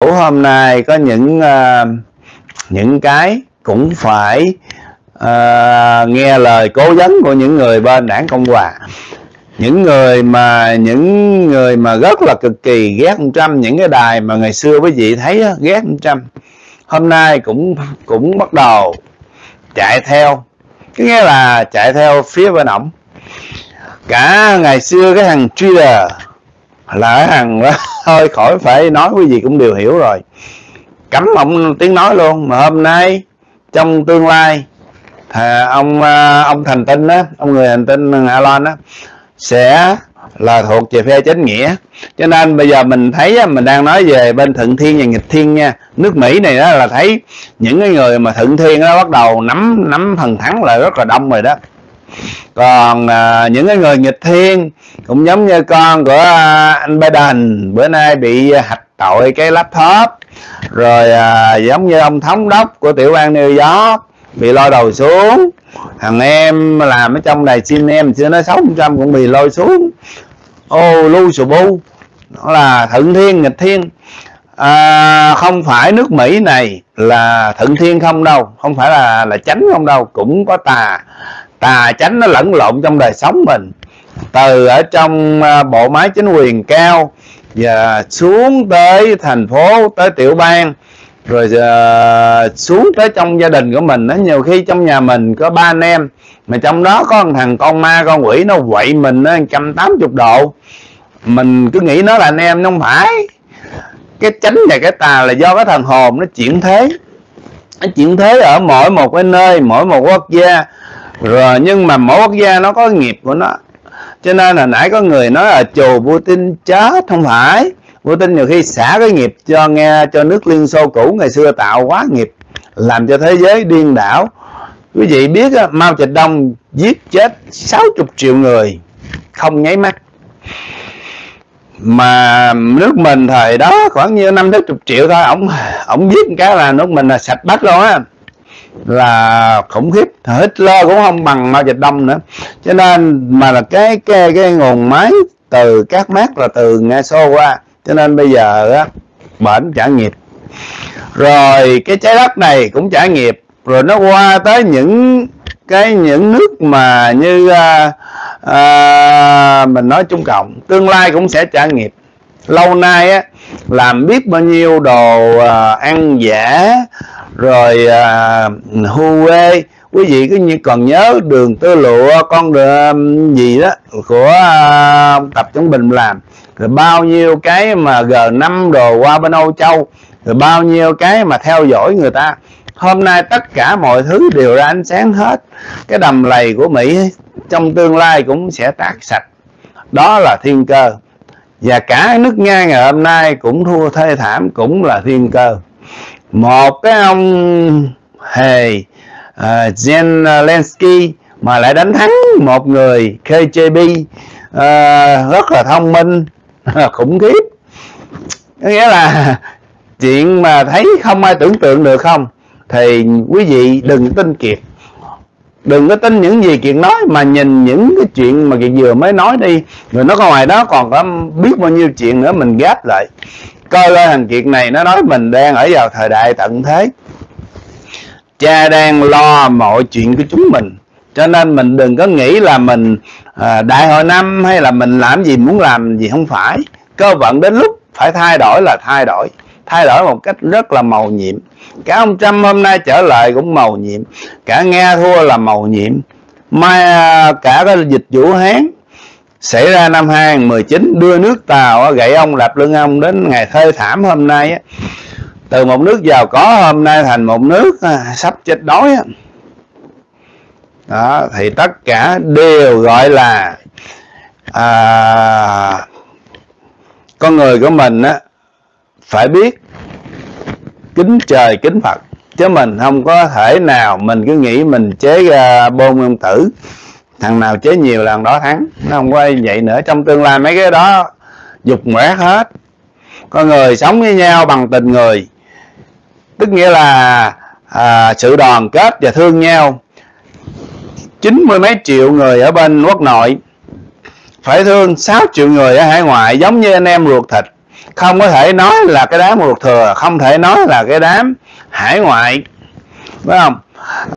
Chủ hôm nay có những cái cũng phải nghe lời cố vấn của những người bên đảng Cộng Hòa, những người mà rất là cực kỳ ghét ông Trump, những cái đài mà ngày xưa quý vị thấy ghét ông Trump, hôm nay cũng bắt đầu chạy theo, cái nghĩa là chạy theo phía bên ổng. Cả ngày xưa cái thằng Twitter là cái thằng đó thôi khỏi phải nói, quý vị cũng đều hiểu rồi, cấm ông tiếng nói luôn. Mà hôm nay trong tương lai ông thành tinh á, ông người hành tinh Elon á sẽ là thuộc về phe chánh nghĩa. Cho nên bây giờ mình thấy mình đang nói về bên thuận thiên và nghịch thiên nha. Nước Mỹ này đó là thấy những cái người mà thuận thiên đó bắt đầu nắm phần thắng là rất là đông rồi đó. Còn những cái người nghịch thiên cũng giống như con của anh Biden bữa nay bị hạch tội cái laptop, rồi giống như ông thống đốc của tiểu bang New York bị lôi đầu xuống, thằng em làm ở trong đài CNN chưa nói 600 cũng bị lôi xuống. Lu sù bu, đó là thuận thiên nghịch thiên. Không phải nước Mỹ này là thuận thiên không đâu, không phải là chánh không đâu, cũng có tà chánh nó lẫn lộn trong đời sống mình, từ ở trong bộ máy chính quyền cao và xuống tới thành phố, tới tiểu bang, rồi xuống tới trong gia đình của mình. Nó nhiều khi trong nhà mình có 3 anh em, mà trong đó có một thằng con ma con quỷ nó quậy mình 180 độ, mình cứ nghĩ nó là anh em. Nó không phải. Cái chánh và cái tà là do cái thần hồn nó chuyển thế, ở mỗi một cái nơi, mỗi một quốc gia. Rồi nhưng mà mỗi quốc gia nó có nghiệp của nó, cho nên là nãy có người nói là chù Putin chết. Không phải, Putin nhiều khi xả cái nghiệp cho nước Liên Xô cũ ngày xưa tạo quá nghiệp, làm cho thế giới điên đảo. Quý vị biết Mao Trạch-đông giết chết 60 triệu người không nháy mắt, mà nước mình thời đó khoảng như 50-60 triệu thôi, ổng giết cái là nước mình là sạch bách luôn á, là khủng khiếp. Hitler cũng không bằng Mao Trạch-đông nữa. Cho nên mà là cái nguồn máy từ các mác là từ Nga Xô qua, cho nên bây giờ á bển trả nghiệp, rồi cái trái đất này cũng trả nghiệp, rồi nó qua tới những nước mà như mình nói Trung Cộng, tương lai cũng sẽ trả nghiệp. Lâu nay á làm biết bao nhiêu đồ ăn giả, rồi Huawei, quý vị cứ như còn nhớ đường tơ lụa, con đường gì đó của Tập Cận Bình làm, rồi bao nhiêu cái mà G5 đồ qua bên Âu Châu, rồi bao nhiêu cái mà theo dõi người ta. Hôm nay tất cả mọi thứ đều ra ánh sáng hết. Cái đầm lầy của Mỹ trong tương lai cũng sẽ tát sạch. Đó là thiên cơ. Và cả nước Nga ngày hôm nay cũng thua thê thảm, cũng là thiên cơ. Một cái ông hề Zelensky mà lại đánh thắng một người KGB rất là thông minh, khủng khiếp. Nghĩa là chuyện mà thấy không ai tưởng tượng được không, thì quý vị đừng tin Kiệt, đừng có tin những gì Kiệt nói, mà nhìn những cái chuyện mà Kiệt vừa mới nói đi, rồi nó còn ngoài đó còn có biết bao nhiêu chuyện nữa, mình ghép lại coi coi thằng Kiệt này nó nói mình đang ở vào thời đại tận thế. Cha đang lo mọi chuyện của chúng mình, cho nên mình đừng có nghĩ là mình đại hội năm hay là mình làm gì muốn làm gì, không phải. Cơ vận đến lúc phải thay đổi là thay đổi một cách rất là màu nhiệm. Cả ông Trump hôm nay trở lại cũng màu nhiệm, cả Nga thua là màu nhiệm, mai cả cái dịch Vũ Hán xảy ra năm 2019 đưa nước Tàu gậy ông đạp lưng ông đến ngày thê thảm hôm nay á, từ một nước giàu có hôm nay thành một nước sắp chết đói á. Đó, thì tất cả đều gọi là con người của mình á phải biết kính trời kính Phật, chứ mình không có thể nào mình cứ nghĩ mình chế ra bom nguyên tử, thằng nào chế nhiều là thằng đó thắng. Nó không có vậy nữa. Trong tương lai mấy cái đó dục ngoét hết. Con người sống với nhau bằng tình người, tức nghĩa là sự đoàn kết và thương nhau. 90 mấy triệu người ở bên quốc nội phải thương 6 triệu người ở hải ngoại, giống như anh em ruột thịt. không có thể nói là cái đám ruột thừa, không thể nói là cái đám hải ngoại, phải không?